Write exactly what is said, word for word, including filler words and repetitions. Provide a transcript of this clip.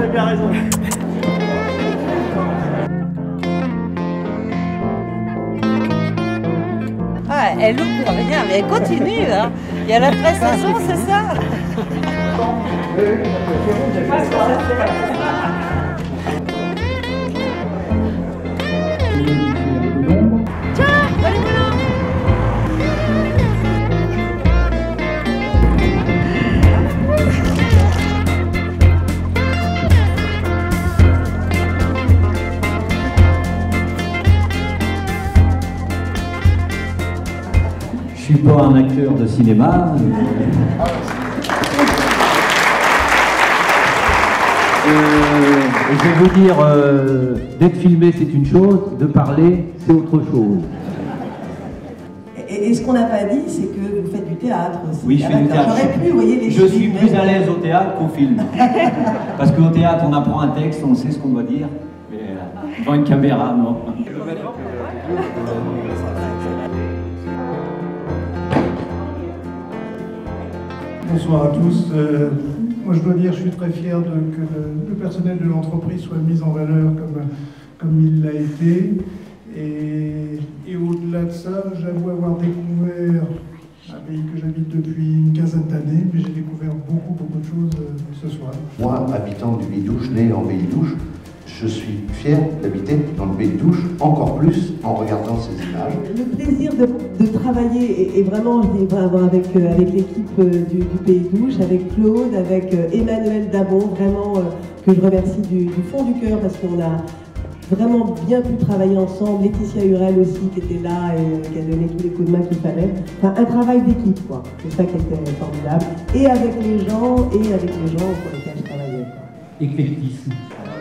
bien raison. Ah, elle loupe rien, mais elle continue. Hein. Il y a la pré-saison, c'est ça? Je suis pas un acteur de cinéma. Euh, je vais vous dire, euh, d'être filmé c'est une chose, de parler c'est autre chose. Et, et ce qu'on n'a pas dit, c'est que vous faites du théâtre aussi. Oui, je fais du théâtre. J'aurais pu, vous voyez, les Je suis films, plus mais... à l'aise au théâtre qu'au film. Parce qu'au théâtre, on apprend un texte, on sait ce qu'on doit dire. Mais euh, devant une caméra, non. Bonsoir à tous. Euh, moi, je dois dire, je suis très fier de, que le, le personnel de l'entreprise soit mis en valeur comme, comme il l'a été. Et, et au-delà de ça, j'avoue avoir découvert un pays que j'habite depuis une quinzaine d'années, mais j'ai découvert beaucoup, beaucoup de choses euh, ce soir. Moi, habitant du Pays de Douche, né en Pays de Douche, je suis fier d'habiter dans le Pays de Douche, encore plus en regardant ces images. Le plaisir de, de travailler, et, et vraiment, je dis avec, euh, avec l'équipe euh, du, du Pays de Douche, avec Claude, avec euh, Emmanuel Dabon, vraiment, euh, que je remercie du, du fond du cœur, parce qu'on a vraiment bien pu travailler ensemble. Laetitia Hurel aussi, qui était là et qui a donné tous les coups de main qu'il fallait. Enfin, un travail d'équipe, quoi. C'est ça qui était formidable. Et avec les gens, et avec les gens pour lesquels je travaillais. Éclectisme.